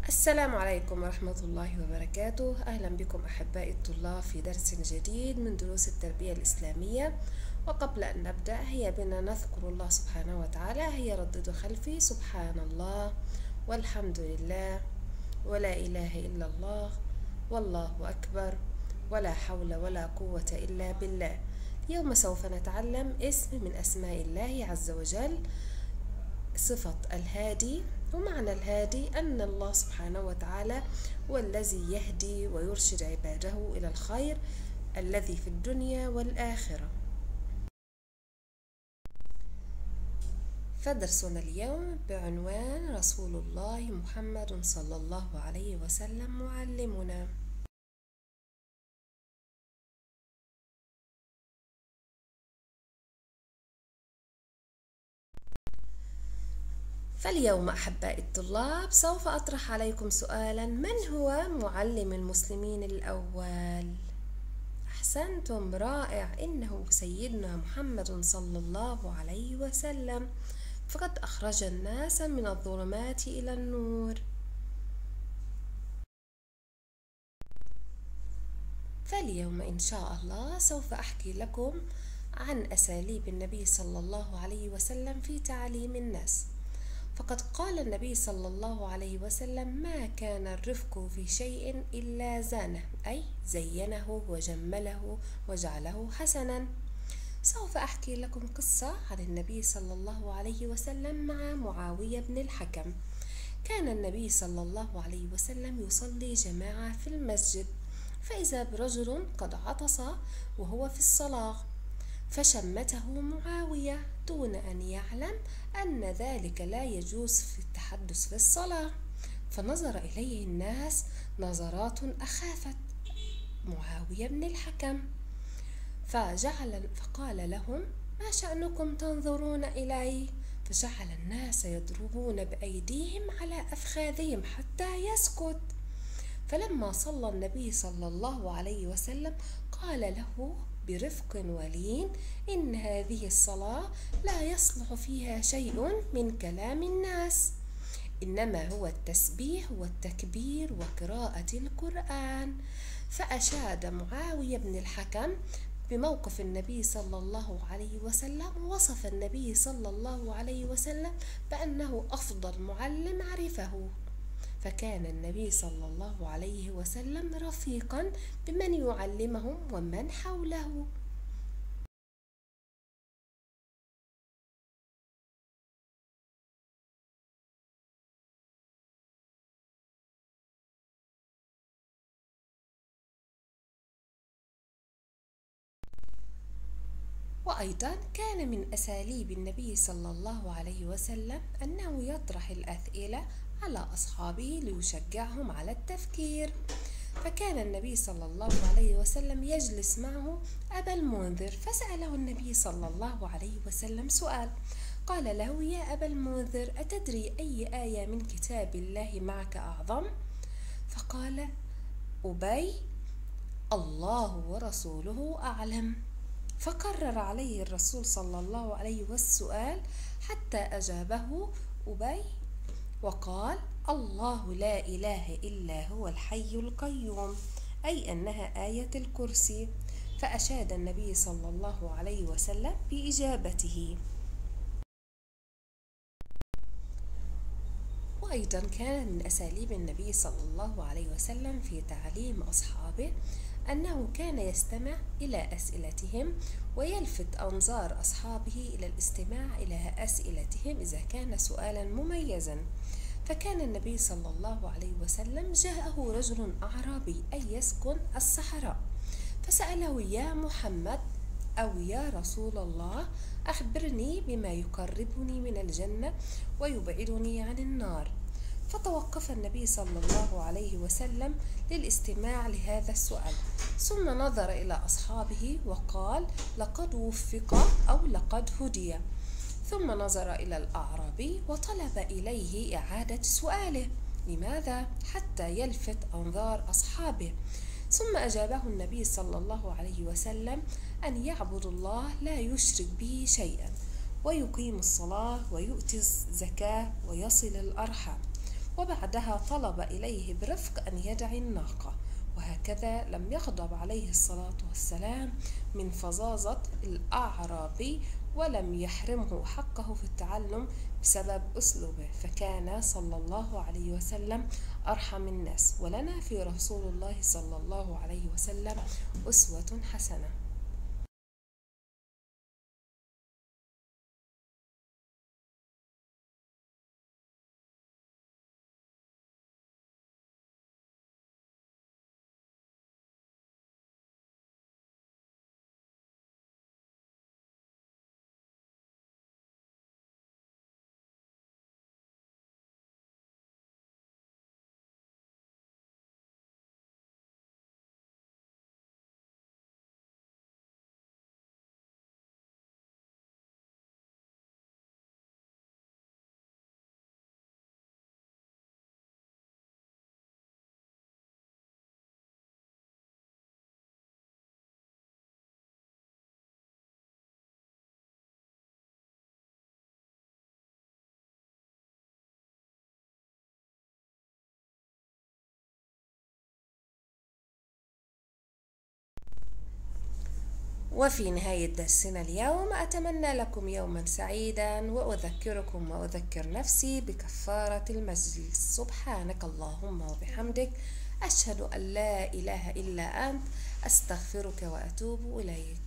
السلام عليكم ورحمة الله وبركاته. أهلا بكم أحبائي الطلاب في درس جديد من دروس التربية الإسلامية. وقبل أن نبدأ هيا بنا نذكر الله سبحانه وتعالى. هيا رددوا خلفي: سبحان الله والحمد لله ولا إله إلا الله والله أكبر ولا حول ولا قوة إلا بالله. اليوم سوف نتعلم اسم من أسماء الله عز وجل، صفة الهادي. ومعنى الهادي أن الله سبحانه وتعالى هو الذي يهدي ويرشد عباده إلى الخير الذي في الدنيا والآخرة. فدرسنا اليوم بعنوان رسول الله محمد صلى الله عليه وسلم معلمنا. فاليوم أحبائي الطلاب سوف أطرح عليكم سؤالا: من هو معلم المسلمين الأول؟ أحسنتم، رائع، إنه سيدنا محمد صلى الله عليه وسلم، فقد أخرج الناس من الظلمات إلى النور. فاليوم إن شاء الله سوف أحكي لكم عن أساليب النبي صلى الله عليه وسلم في تعليم الناس. فقد قال النبي صلى الله عليه وسلم: ما كان الرفق في شيء إلا زانه، أي زينه وجمله وجعله حسنا. سوف أحكي لكم قصة عن النبي صلى الله عليه وسلم مع معاوية بن الحكم. كان النبي صلى الله عليه وسلم يصلي جماعة في المسجد، فإذا برجل قد عطس وهو في الصلاة، فشمته معاوية دون أن يعلم أن ذلك لا يجوز في التحدث في الصلاة. فنظر إليه الناس نظرات أخافت معاوية بن الحكم، فقال لهم: ما شأنكم تنظرون إلي؟ فجعل الناس يضربون بأيديهم على أفخاذهم حتى يسكت. فلما صلى النبي صلى الله عليه وسلم قال له برفق ولين: إن هذه الصلاة لا يصلح فيها شيء من كلام الناس، إنما هو التسبيح والتكبير وقراءة القرآن. فأشاد معاوية بن الحكم بموقف النبي صلى الله عليه وسلم، وصف النبي صلى الله عليه وسلم بأنه أفضل معلم عرفه. فكان النبي صلى الله عليه وسلم رفيقا بمن يعلمهم ومن حوله. وأيضا كان من أساليب النبي صلى الله عليه وسلم أنه يطرح الأسئلة على أصحابه ليشجعهم على التفكير. فكان النبي صلى الله عليه وسلم يجلس معه أبا المنذر، فسأله النبي صلى الله عليه وسلم سؤال، قال له: يا أبا المنذر، أتدري أي آية من كتاب الله معك أعظم؟ فقال أبي: الله ورسوله أعلم. فكرر عليه الرسول صلى الله عليه وسلم السؤال حتى أجابه أبي وقال: الله لا إله إلا هو الحي القيوم، أي أنها آية الكرسي. فأشاد النبي صلى الله عليه وسلم بإجابته. وأيضا كان من أساليب النبي صلى الله عليه وسلم في تعليم أصحابه أنه كان يستمع إلى أسئلتهم ويلفت أنظار أصحابه إلى الاستماع إلى أسئلتهم إذا كان سؤالا مميزا. فكان النبي صلى الله عليه وسلم جاءه رجل أعرابي أي يسكن الصحراء، فسأله: يا محمد أو يا رسول الله، أخبرني بما يقربني من الجنة ويبعدني عن النار. فتوقف النبي صلى الله عليه وسلم للاستماع لهذا السؤال، ثم نظر إلى أصحابه وقال: لقد وفق أو لقد هدي. ثم نظر إلى الأعرابي وطلب إليه إعادة سؤاله. لماذا؟ حتى يلفت أنظار أصحابه. ثم أجابه النبي صلى الله عليه وسلم أن يعبد الله لا يشرك به شيئا، ويقيم الصلاة ويؤتي الزكاة ويصل الأرحام، وبعدها طلب إليه برفق أن يدع الناقة. وهكذا لم يغضب عليه الصلاة والسلام من فظاظة الأعرابي، ولم يحرمه حقه في التعلم بسبب أسلوبه، فكان صلى الله عليه وسلم أرحم الناس. ولنا في رسول الله صلى الله عليه وسلم أسوة حسنة. وفي نهاية درسنا اليوم أتمنى لكم يوما سعيدا، وأذكركم وأذكر نفسي بكفارة المجلس. سبحانك اللهم وبحمدك، أشهد أن لا إله إلا أنت، أستغفرك وأتوب إليك.